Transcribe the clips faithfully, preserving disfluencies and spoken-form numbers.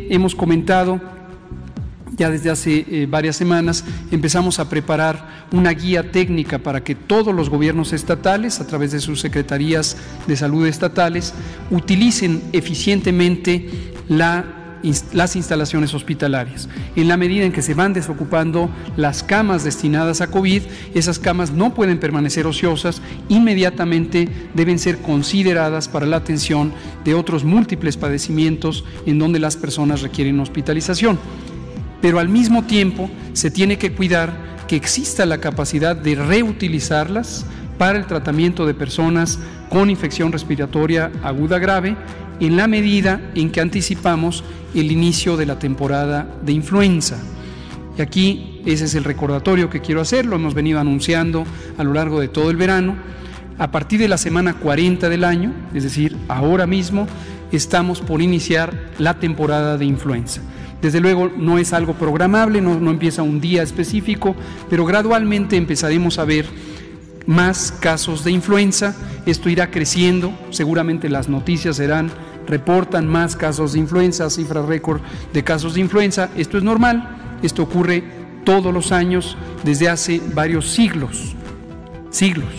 hemos comentado ya desde hace eh, varias semanas, empezamos a preparar una guía técnica para que todos los gobiernos estatales, a través de sus secretarías de salud estatales, utilicen eficientemente la las instalaciones hospitalarias. En la medida en que se van desocupando las camas destinadas a COVID, esas camas no pueden permanecer ociosas, inmediatamente deben ser consideradas para la atención de otros múltiples padecimientos en donde las personas requieren hospitalización. Pero al mismo tiempo se tiene que cuidar que exista la capacidad de reutilizarlas para el tratamiento de personas con infección respiratoria aguda grave, en la medida en que anticipamos el inicio de la temporada de influenza. Y aquí ese es el recordatorio que quiero hacer, lo hemos venido anunciando a lo largo de todo el verano. A partir de la semana cuarenta del año, es decir, ahora mismo, estamos por iniciar la temporada de influenza. Desde luego no es algo programable, no, no empieza un día específico, pero gradualmente empezaremos a ver más casos de influenza. Esto irá creciendo, seguramente las noticias serán, reportan más casos de influenza, cifras récord de casos de influenza. Esto es normal, esto ocurre todos los años desde hace varios siglos, siglos.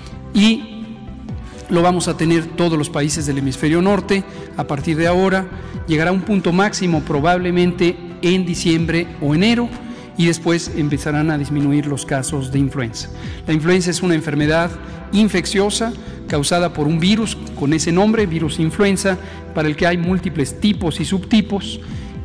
Y lo vamos a tener todos los países del hemisferio norte. A partir de ahora llegará a un punto máximo probablemente en diciembre o enero, y después empezarán a disminuir los casos de influenza. La influenza es una enfermedad infecciosa causada por un virus con ese nombre, virus influenza, para el que hay múltiples tipos y subtipos,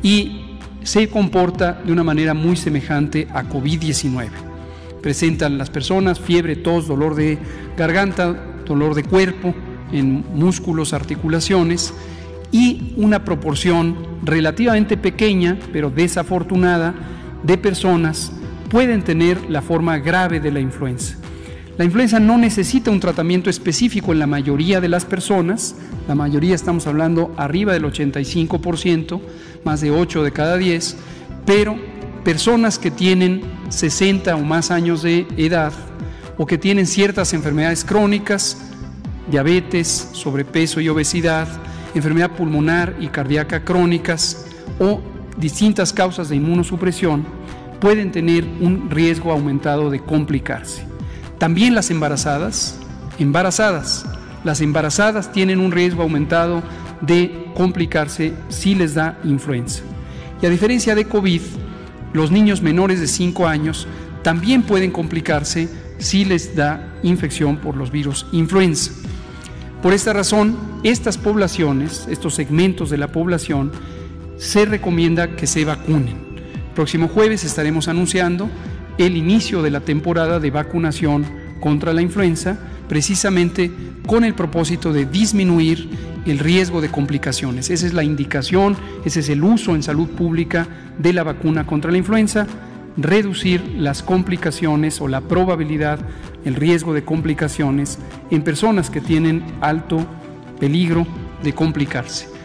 y se comporta de una manera muy semejante a COVID diecinueve. Presentan las personas fiebre, tos, dolor de garganta, dolor de cuerpo en músculos, articulaciones, y una proporción relativamente pequeña, pero desafortunada, de personas pueden tener la forma grave de la influenza. La influenza no necesita un tratamiento específico en la mayoría de las personas, la mayoría estamos hablando arriba del ochenta y cinco por ciento, más de ocho de cada diez, pero personas que tienen sesenta o más años de edad o que tienen ciertas enfermedades crónicas, diabetes, sobrepeso y obesidad, enfermedad pulmonar y cardíaca crónicas o distintas causas de inmunosupresión, pueden tener un riesgo aumentado de complicarse. También las embarazadas, embarazadas, las embarazadas tienen un riesgo aumentado de complicarse si les da influenza. Y a diferencia de COVID, los niños menores de cinco años también pueden complicarse si les da infección por los virus influenza. Por esta razón, estas poblaciones, estos segmentos de la población, se recomienda que se vacunen. Próximo jueves estaremos anunciando el inicio de la temporada de vacunación contra la influenza, precisamente con el propósito de disminuir el riesgo de complicaciones. Esa es la indicación, ese es el uso en salud pública de la vacuna contra la influenza, reducir las complicaciones o la probabilidad, el riesgo de complicaciones en personas que tienen alto peligro de complicarse.